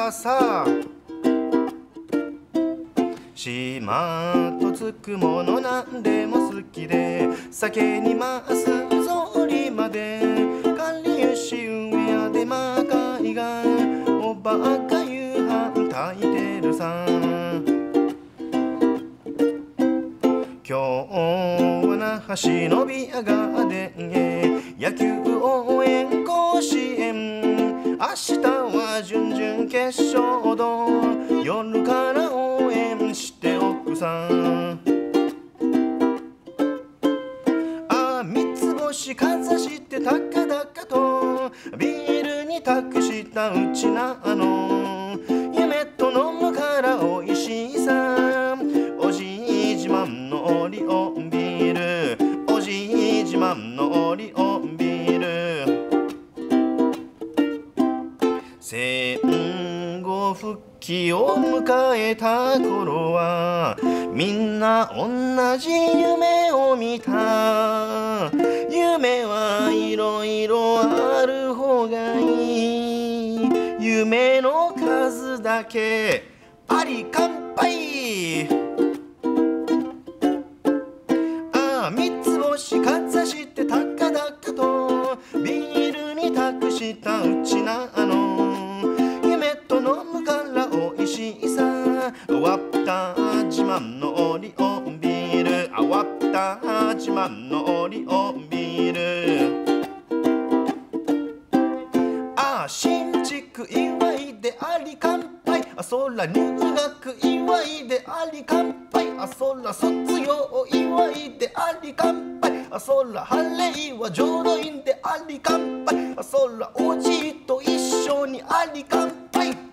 ささ島とつくものなんでも好きで酒にますぞりまでかりゆし上やでまかいがおばあが夕飯炊いてるさ今日は那覇市のビアガーデンへ野球応援甲子園明日は準々決勝と夜から応援しておくさ三つ星かざして高々とビールに託したうちなの夢と飲むからおいしいさおじい自慢のオリオンビールおじい自慢のオリオンビール戦後復帰を迎えた頃はみんな同じ夢を見た夢はいろいろある方がいい夢の数だけあり乾杯三つ星かざして高々とビールに託したうちなの夢と飲むからおいしいさわった自慢のオリオンビールわった自慢のオリオンビール新築祝いであり乾杯そら入学祝いであり乾杯そら卒業祝いであり乾杯そら晴れは浄土院であり乾杯そらおじいと一緒にあり乾杯